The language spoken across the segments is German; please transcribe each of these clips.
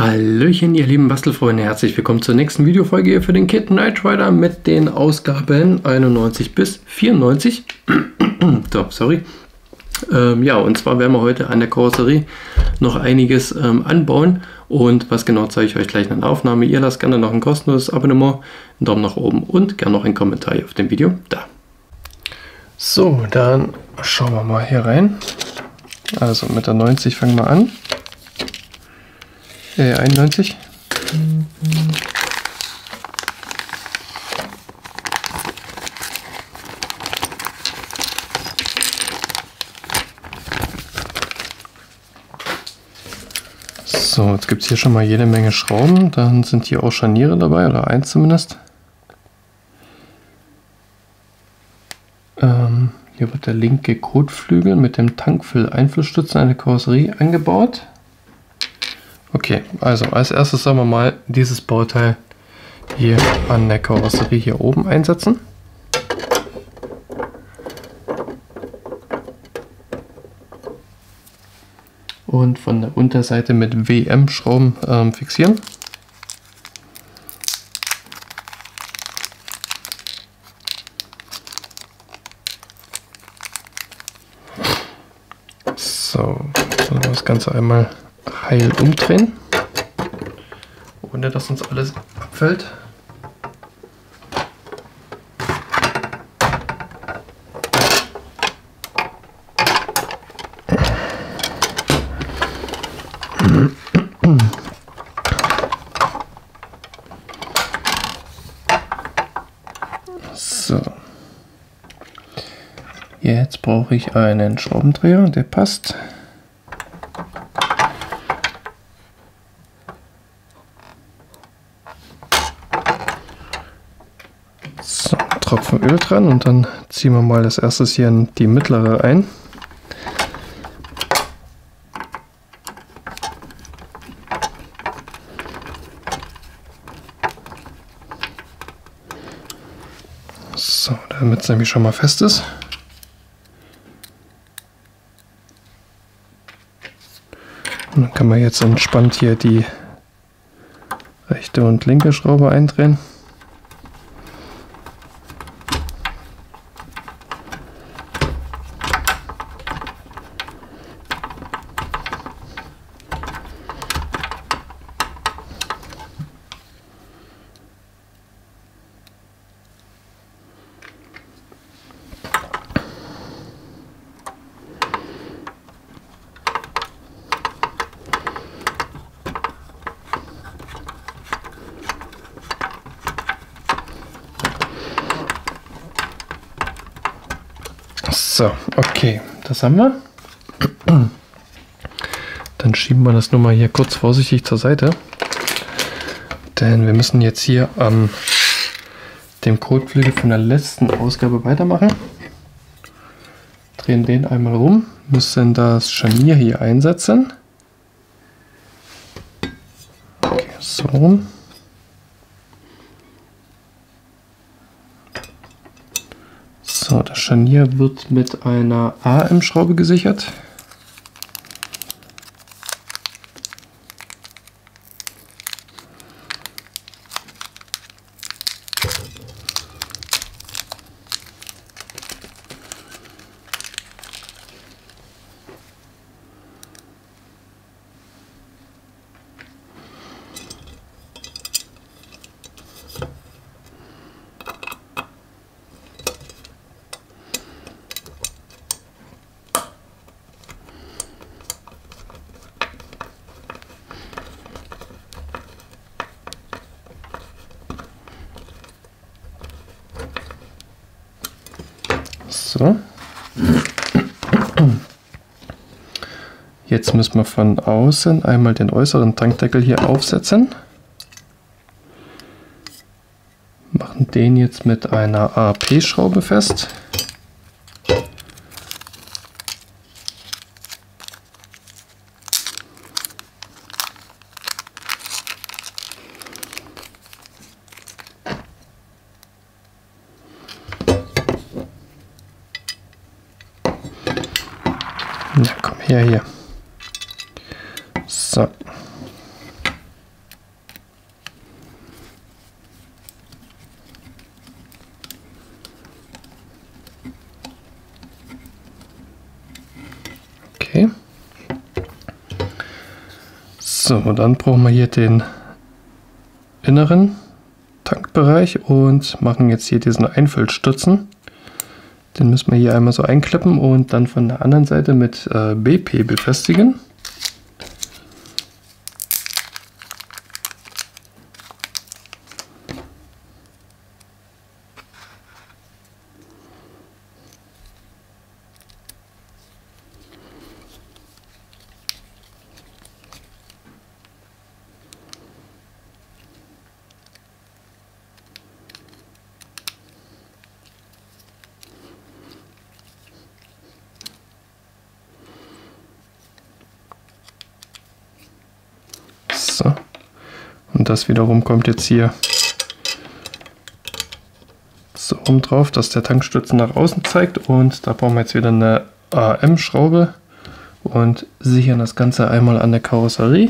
Hallöchen, ihr lieben Bastelfreunde, herzlich willkommen zur nächsten Videofolge hier für den Kit Knight Rider mit den Ausgaben 91 bis 94. So, sorry. Ja, und zwar werden wir heute an der Karosserie noch einiges anbauen, und was genau zeige ich euch gleich in der Aufnahme. Ihr lasst gerne noch ein kostenloses Abonnement, einen Daumen nach oben und gerne noch einen Kommentar hier auf dem Video da. So, dann schauen wir mal hier rein. Also mit der 90 fangen wir an. 91. So, jetzt gibt es hier schon mal jede Menge Schrauben. Dann sind hier auch Scharniere dabei, oder eins zumindest. Hier wird der linke Kotflügel mit dem Tankfüll-Einflussstützen an der Karosserie angebaut. Okay, also als erstes sollen wir mal dieses Bauteil hier an der Karosserie hier oben einsetzen. Und von der Unterseite mit WM-Schrauben fixieren. So, dann das Ganze einmal heil umdrehen, ohne dass uns alles abfällt. So, jetzt brauche ich einen Schraubendreher, der passt. So, ein Tropfen Öl dran, und dann ziehen wir mal als erstes hier in die mittlere ein. So, damit es nämlich schon mal fest ist. Und dann kann man jetzt entspannt hier die rechte und linke Schraube eindrehen. So, okay, das haben wir. Dann schieben wir das nur mal hier kurz vorsichtig zur Seite. Denn wir müssen jetzt hier an dem Kotflügel von der letzten Ausgabe weitermachen. Drehen den einmal rum, müssen das Scharnier hier einsetzen. Okay, so rum. So, das Scharnier wird mit einer AM-Schraube gesichert. So. Jetzt müssen wir von außen einmal den äußeren Tankdeckel hier aufsetzen. Machen den jetzt mit einer AP-Schraube fest. Ja, komm her hier. So. Okay. So, dann brauchen wir hier den inneren Tankbereich und machen jetzt hier diesen Einfüllstutzen. Den müssen wir hier einmal so einklippen und dann von der anderen Seite mit BP befestigen. So. Und das wiederum kommt jetzt hier so rum drauf, dass der Tankstützen nach außen zeigt, und da brauchen wir jetzt wieder eine AM-Schraube und sichern das Ganze einmal an der Karosserie.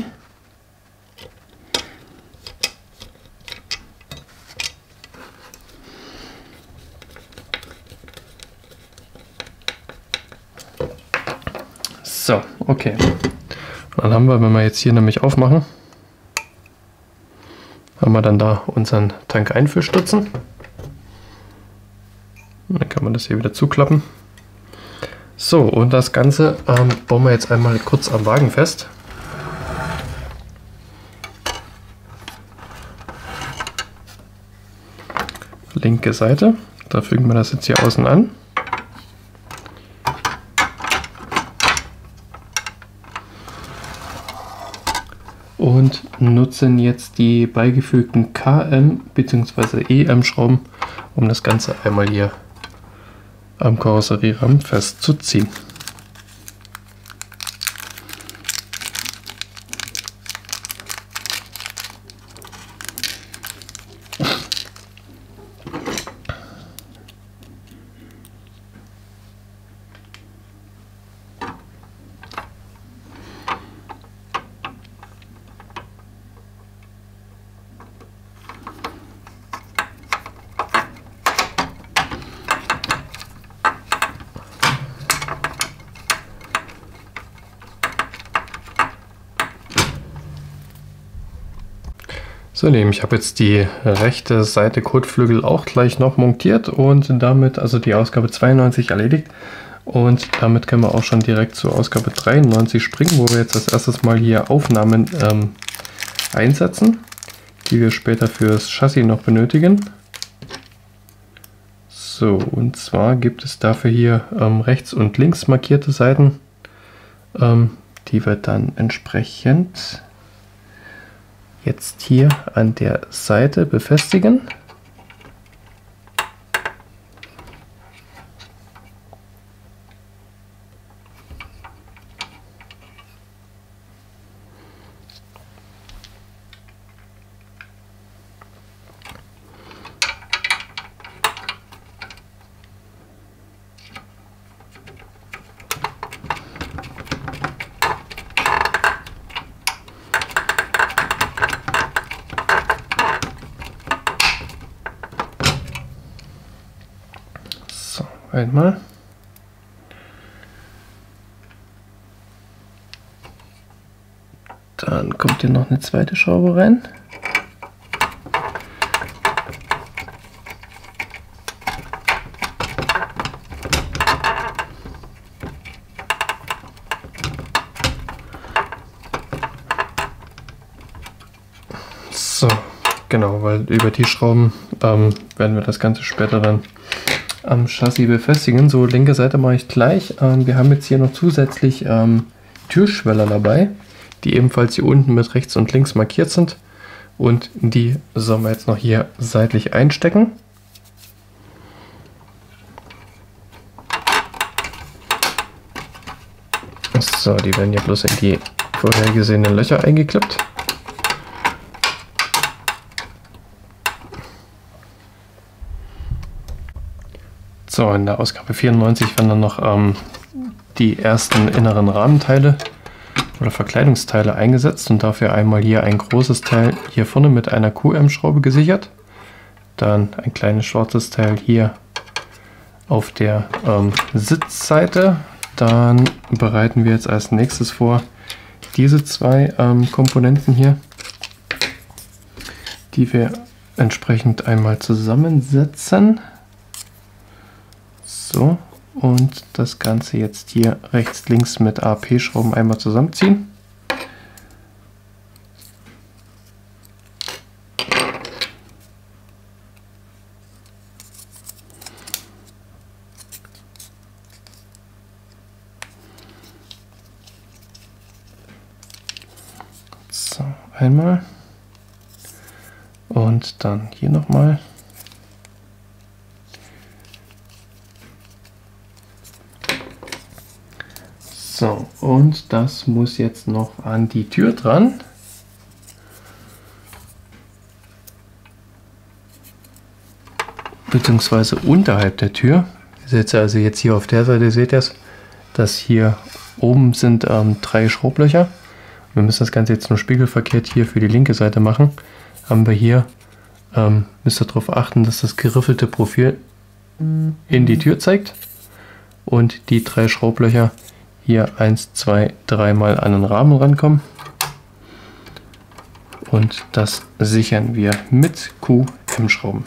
So, okay. Dann haben wir, wenn wir jetzt hier nämlich aufmachen, haben wir dann da unseren Tankeinfüllstutzen. Dann kann man das hier wieder zuklappen. So, und das Ganze bauen wir jetzt einmal kurz am Wagen fest. Linke Seite, da fügen wir das jetzt hier außen an. Und nutzen jetzt die beigefügten KM bzw. EM Schrauben, um das Ganze einmal hier am Karosserierahmen festzuziehen. So, ich habe jetzt die rechte Seite Kotflügel auch gleich noch montiert und damit also die Ausgabe 92 erledigt. Und damit können wir auch schon direkt zur Ausgabe 93 springen, wo wir jetzt als erstes mal hier Aufnahmen einsetzen, die wir später fürs Chassis noch benötigen. So, und zwar gibt es dafür hier rechts und links markierte Seiten, die wir dann entsprechend jetzt hier an der Seite befestigen. Einmal. Dann kommt hier noch eine zweite Schraube rein. So, genau, weil über die Schrauben werden wir das Ganze später dann am Chassis befestigen. So, linke Seite mache ich gleich. Wir haben jetzt hier noch zusätzlich Türschweller dabei, die ebenfalls hier unten mit rechts und links markiert sind. Und die sollen wir jetzt noch hier seitlich einstecken. So, die werden ja bloß in die vorhergesehenen Löcher eingeklippt. So, in der Ausgabe 94 werden dann noch die ersten inneren Rahmenteile oder Verkleidungsteile eingesetzt und dafür einmal hier ein großes Teil hier vorne mit einer QM-Schraube gesichert. Dann ein kleines schwarzes Teil hier auf der Sitzseite dann bereiten wir jetzt als nächstes vor diese zwei Komponenten hier, die wir entsprechend einmal zusammensetzen. So, und das Ganze jetzt hier rechts, links mit AP-Schrauben einmal zusammenziehen. So, einmal. Und dann hier nochmal. So, und das muss jetzt noch an die Tür dran. Beziehungsweise unterhalb der Tür. Ihr seht also jetzt hier auf der Seite, seht ihr es, dass hier oben sind 3 Schraublöcher. Wir müssen das Ganze jetzt nur spiegelverkehrt hier für die linke Seite machen. Haben wir hier, müsst ihr darauf achten, dass das geriffelte Profil in die Tür zeigt. Und die 3 Schraublöcher hier 1, 2, 3 Mal an den Rahmen rankommen. Und das sichern wir mit QM-Schrauben.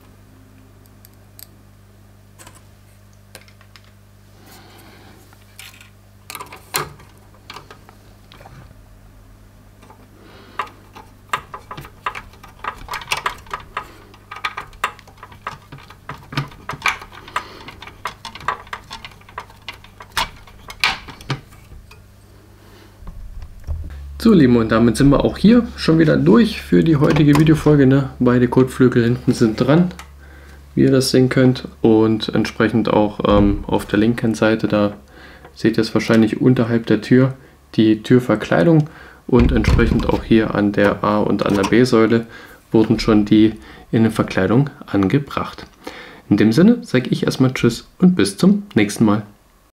So, Lieben, und damit sind wir auch hier schon wieder durch für die heutige Videofolge. Ne? Beide Kotflügel hinten sind dran, wie ihr das sehen könnt. Und entsprechend auch auf der linken Seite, da seht ihr es wahrscheinlich unterhalb der Tür, die Türverkleidung. Und entsprechend auch hier an der A- und an der B-Säule wurden schon die Innenverkleidung angebracht. In dem Sinne sage ich erstmal Tschüss und bis zum nächsten Mal.